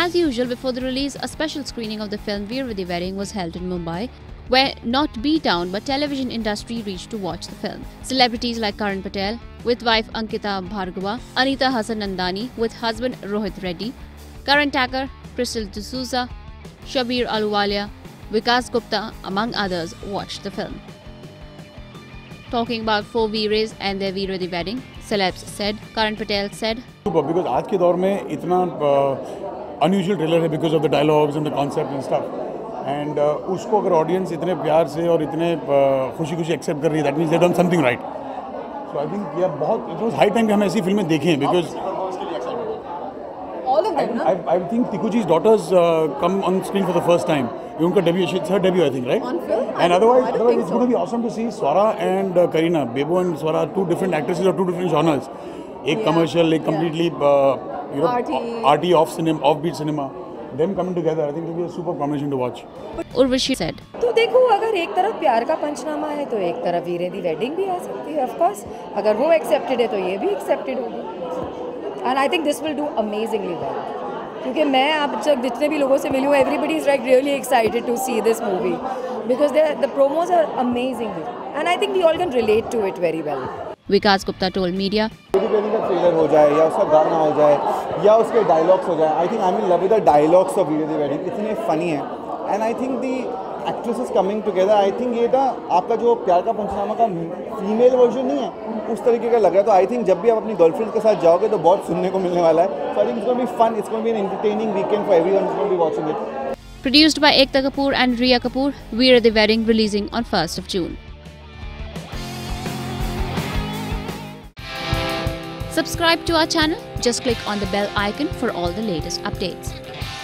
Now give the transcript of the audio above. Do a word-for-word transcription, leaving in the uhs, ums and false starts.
As usual, before the release, a special screening of the film Veer with the Wedding was held in Mumbai, where not B-Town but television industry reached to watch the film. Celebrities like Karan Patel with wife Ankita Bhargava, Anita Hassanandani with husband Rohit Reddy, Karan Thakur, Crystal D'Souza, Shabir Ahluwalia, Vikas Gupta, among others, watched the film. Talking about four Veeras and their Veer with the Wedding, celebs said, Karan Patel said, because आज के दौर में इतना unusual trailer है because of the dialogues and the concept and stuff. And uh, उसको अगर audience इतने प्यार से और इतने खुशी खुशी accept कर रही है, that means they done something right. So I think yeah, बहुत it was high time कि हम ऐसी फिल्में देखें because all of them. I, I, I think Tikuji's daughters uh, come on screen for the first time. ये उनका debut, it's her debut I think, right? On film? And otherwise, otherwise it's so. going to be awesome to see Swara and uh, Kareena, Bebo and Swara, two different actresses of two different genres. एक commercial, एक completely uh, you know arty, arty off cinema, offbeat cinema. Them coming together, I think it will be a super combination to watch. Urvashi said, तो देखो अगर एक तरफ प्यार का पंचनामा है तो एक तरफ वीरे दी वेडिंग भी आ सकती है ऑफ कोर्स अगर वो एक्सेप्टेड है तो ये भी एक्सेप्टेड होगी and I think this will do amazingly well क्योंकि मैं अब तक जितने भी लोगों से मिली हूँ everybody is like really excited to see this movie because the promos are amazing and I think we all can relate to it very well. Vikas Gupta told media, wedding का ट्रेलर हो जाए या उसका गाना हो जाए या उसके डायलॉग्स हो जाए I think I am in love with the dialogues of Veere Di wedding इतने फनी है and I think the actresses coming together I think ये ना आपका जो प्यार का पंचनामा का फीमेल वर्जन नहीं है उस तरीके का लग रहा है तो आई थिंक जब भी आप अपनी गर्लफ्रेंड के साथ जाओगे तो बहुत सुनने को मिलने वाला है so I think it's gonna be fun it's gonna be an entertaining weekend for everyone who's going to be watching it. Produced by Ekta Kapoor and Riya Kapoor, Veer the Wedding releasing on first of June. Subscribe to our channel. Just click on the bell icon for all the latest updates.